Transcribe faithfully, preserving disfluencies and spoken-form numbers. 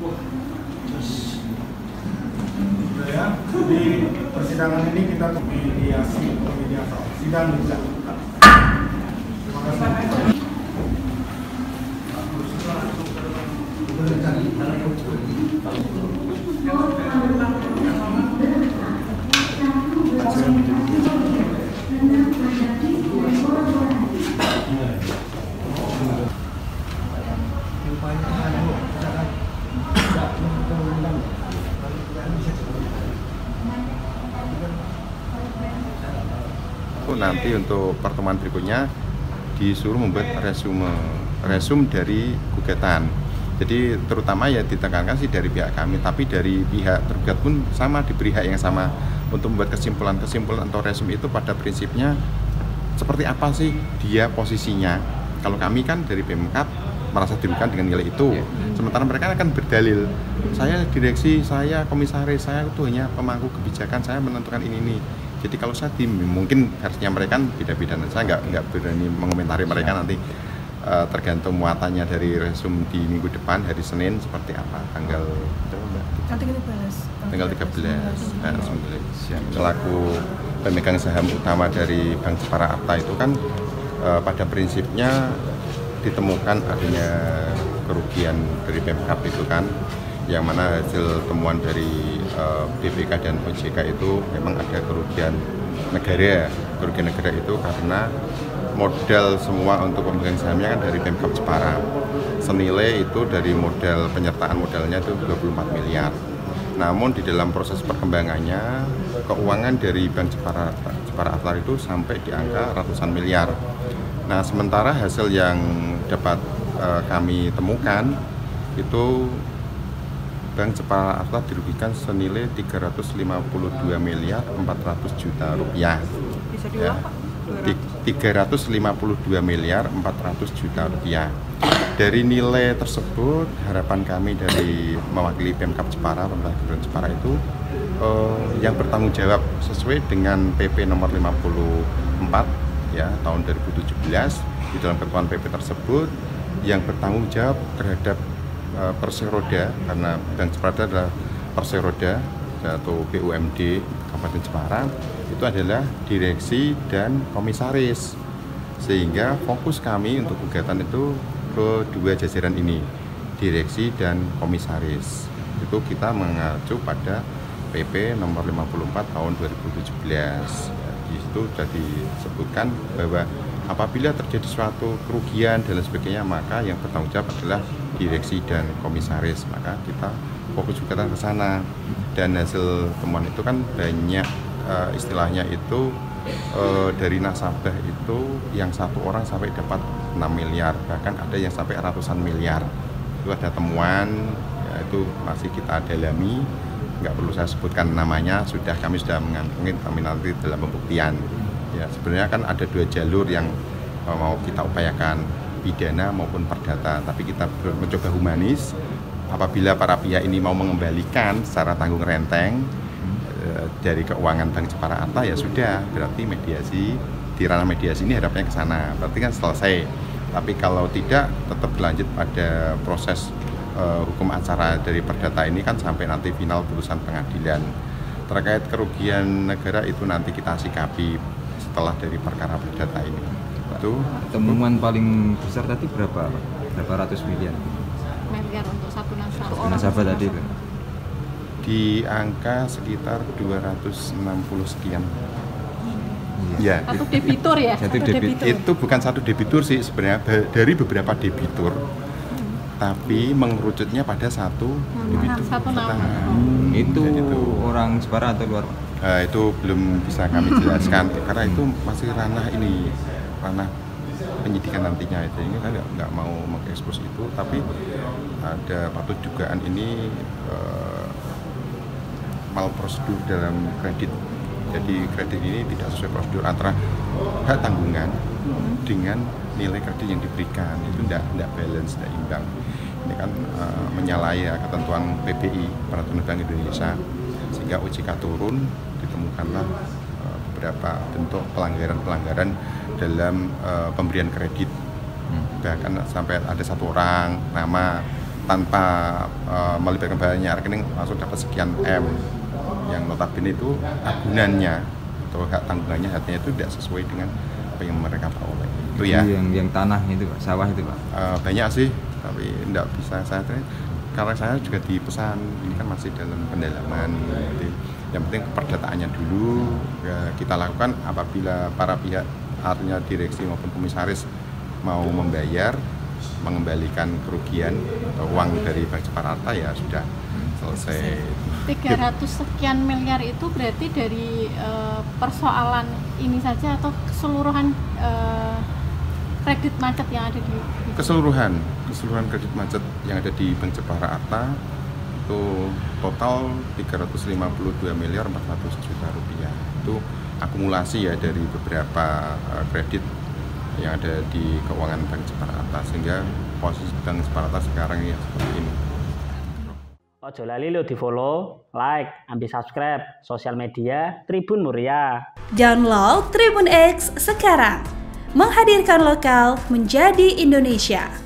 Ya, di persidangan ini kita mediasi, mediasi sidang bisa. Terima kasih. Nanti untuk pertemuan berikutnya disuruh membuat resume resume dari gugatan. Jadi terutama ya ditekankan sih dari pihak kami, tapi dari pihak tergugat pun sama, diberi hak yang sama untuk membuat kesimpulan-kesimpulan atau resume itu pada prinsipnya seperti apa sih dia posisinya. Kalau kami kan dari Pemkab merasa dirugikan dengan nilai itu, sementara mereka akan berdalil, saya direksi, saya komisaris, saya itu hanya pemangku kebijakan, saya menentukan ini ini. Jadi kalau saya tim, mungkin harusnya mereka beda-beda, saya nggak nggak berani mengomentari mereka nanti uh, tergantung muatannya dari resume di minggu depan hari Senin seperti apa tanggal tanggal tiga belas. Nah, selaku pemegang saham utama dari Bank Jepara Arta itu kan uh, pada prinsipnya ditemukan adanya kerugian dari Pemkab itu kan, yang mana hasil temuan dari uh, B P K dan O J K itu memang ada kerugian negara. Kerugian negara itu karena modal semua untuk pemegang sahamnya kan dari Pemkab Jepara. Senilai itu dari modal penyertaan modalnya itu dua puluh empat miliar. Namun di dalam proses perkembangannya keuangan dari Bank Jepara Jepara Arta itu sampai di angka ratusan miliar. Nah, sementara hasil yang dapat uh, kami temukan itu Bank Jepara Arta dirugikan senilai tiga ratus lima puluh dua miliar empat ratus juta rupiah. Bisa diulang, Pak? tiga ratus lima puluh dua miliar empat ratus juta rupiah. Dari nilai tersebut, harapan kami dari mewakili Pemkab Jepara, pemerintah Kabupaten Jepara itu eh, yang bertanggung jawab sesuai dengan P P nomor lima puluh empat ya tahun dua ribu tujuh belas. Di dalam ketentuan P P tersebut yang bertanggung jawab terhadap Perseroda, karena Bank Jepara adalah Perseroda atau B U M D Kabupaten Jepara, itu adalah direksi dan komisaris, sehingga fokus kami untuk gugatan itu ke dua jajaran ini, direksi dan komisaris. Itu kita mengacu pada P P nomor lima puluh empat tahun dua ribu tujuh belas. Di situ sudah disebutkan bahwa apabila terjadi suatu kerugian dan lain sebagainya, maka yang bertanggung jawab adalah direksi dan komisaris. Maka kita fokus gugatan ke sana, dan hasil temuan itu kan banyak uh, istilahnya itu uh, dari nasabah itu yang satu orang sampai dapat enam miliar, bahkan ada yang sampai ratusan miliar. Itu ada temuan, ya, itu masih kita dalami, nggak perlu saya sebutkan namanya, sudah kami sudah mengantongi, kami nanti dalam pembuktian. Ya, sebenarnya kan ada dua jalur yang uh, mau kita upayakan, pidana maupun perdata, tapi kita mencoba humanis. Apabila para pihak ini mau mengembalikan secara tanggung renteng e, dari keuangan Bank Jepara Arta, ya sudah, berarti mediasi, di ranah mediasi ini harapannya ke sana, berarti kan selesai. Tapi kalau tidak, tetap berlanjut pada proses e, hukum acara dari perdata ini kan sampai nanti final putusan pengadilan. Terkait kerugian negara itu nanti kita sikapi setelah dari perkara perdata ini. Itu temuan paling besar tadi berapa, Pak? Berapa ratus miliar? Miliar untuk satu nasabah. Nasabah tadi itu di angka sekitar dua ratus enam puluh sekian. Ya, satu debitur ya? Satu satu debitur. debitur. Itu bukan satu debitur sih sebenarnya, dari beberapa debitur, hmm. tapi mengerucutnya pada satu hmm. debitur. Satu nama. Hmm, itu, itu orang Jepara atau luar? Uh, itu belum bisa kami jelaskan karena itu masih ranah ini, ranah penyidikan nantinya. Itu ini kan nggak mau mengekspos itu, tapi ada patut dugaan ini uh, malprosedur dalam kredit. Jadi kredit ini tidak sesuai prosedur antara hak tanggungan dengan nilai kredit yang diberikan, itu tidak tidak balance, tidak imbang. Ini kan uh, menyalahi ya, ketentuan P B I, Peraturan Bank Indonesia, sehingga O J K turun, ditemukanlah uh, beberapa bentuk pelanggaran-pelanggaran dalam uh, pemberian kredit. Hmm. Bahkan sampai ada satu orang nama tanpa uh, melibatkan bayarnya rekening langsung dapat sekian M, yang notabene itu agunannya atau hak tanggungannya artinya itu tidak sesuai dengan apa yang mereka peroleh. Itu ya. Yang yang tanah itu Pak, sawah itu Pak. Uh, banyak sih, tapi tidak bisa saya karena saya juga dipesan ini kan masih dalam pendalaman. Jadi yang penting perdataannya dulu ya, kita lakukan apabila para pihak artinya direksi maupun komisaris mau membayar mengembalikan kerugian atau uang dari Bank Jepara Harta ya sudah selesai. tiga ratus sekian miliar itu berarti dari uh, persoalan ini saja atau keseluruhan uh, kredit macet yang ada di, di keseluruhan keseluruhan kredit macet yang ada di Bank Jepara Harta itu total tiga ratus lima puluh dua miliar empat ratus juta rupiah. Itu akumulasi ya dari beberapa uh, kredit yang ada di keuangan Bank Jepara Harta, sehingga posisi Bank Jepara Harta sekarang ya seperti ini. Ojo lali lo di follow, like, ambil subscribe sosial media Tribun Muria. Download Tribun X sekarang, menghadirkan lokal menjadi Indonesia.